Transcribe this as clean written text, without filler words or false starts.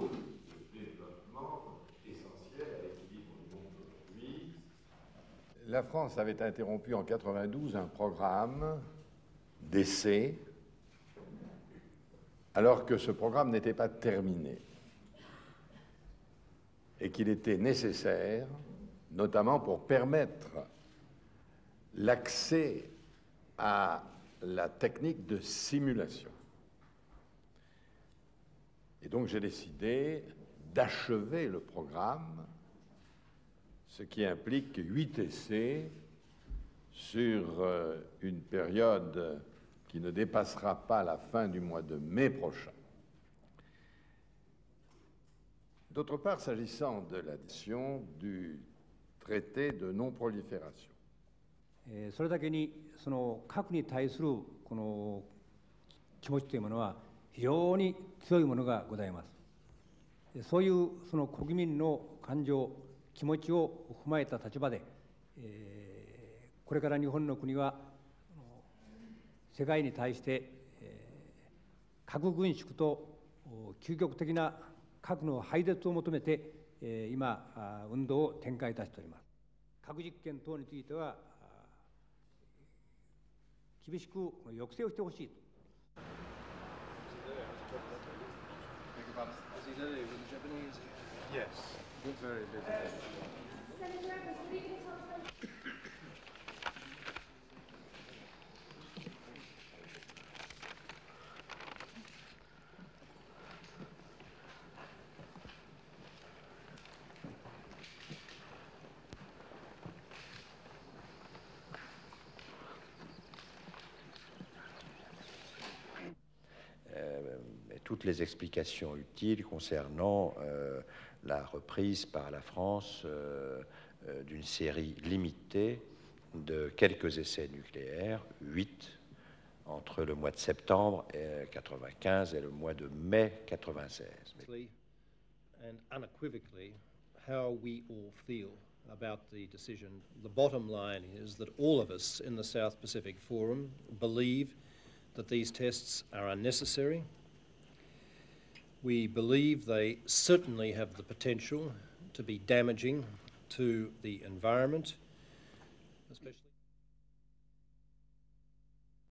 de développement essentiel à l'équilibre du monde d'aujourd'hui. La France avait interrompu en 1992 un programme d'essai, alors que ce programme n'était pas terminé et qu'il était nécessaire, notamment pour permettre l'accès à la technique de simulation. Et donc j'ai décidé d'achever le programme, ce qui implique 8 essais sur une période qui ne dépassera pas la fin du mois de mai prochain. D'autre part, s'agissant de l'addition du traité de non-prolifération. それだけにその核に対するこの気持ちというものは非常に強いものがございます。そういうその国民の感情、気持ちを踏まえた立場で、これから日本の国は世界に対して核軍縮と究極的な核の廃絶を求めて今運動を展開いたしております。核実験等については厳しく抑制をしてほしい。 Toutes les explications utiles concernant la reprise par la France d'une série limitée de quelques essais nucléaires, 8, entre le mois de septembre 1995 et le mois de mai 1996. And unequivocally, how we all feel about the decision. The bottom line is that all of us in the South Pacific Forum believe that these tests are unnecessary. We believe they certainly have the potential to be damaging to the environment, especially